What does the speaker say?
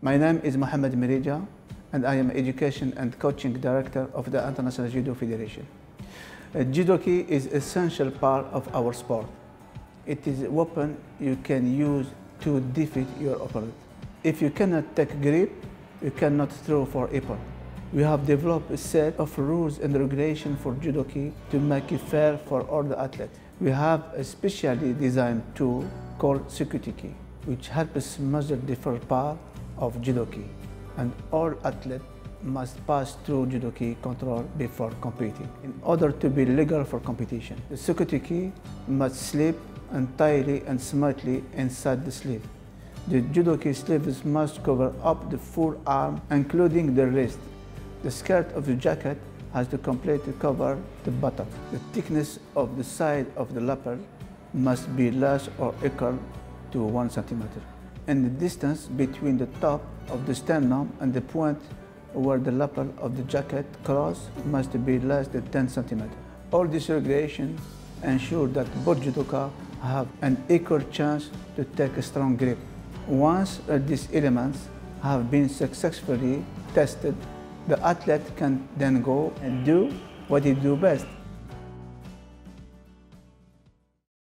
My name is Mohamed Merija, and I am Education and Coaching Director of the International Judo Federation. Judoki is an essential part of our sport. It is a weapon you can use to defeat your opponent. If you cannot take grip, you cannot throw for ippon. We have developed a set of rules and regulations for Judoki to make it fair for all the athletes. We have a specially designed tool called Sekutiki, which helps measure different parts of Judoki, and all athletes must pass through Judoki control before competing in order to be legal for competition. The Sekutiki must slip entirely and smoothly inside the sleeve. The Judoki sleeves must cover up the full arm, including the wrist. The skirt of the jacket has to completely cover the buttock. The thickness of the side of the lapel must be less or equal to 1 centimeter. And the distance between the top of the sternum and the point where the lapel of the jacket crosses must be less than 10 centimeters. All these regulations ensure that both judoka have an equal chance to take a strong grip. Once these elements have been successfully tested, the athlete can then go and do what he does best: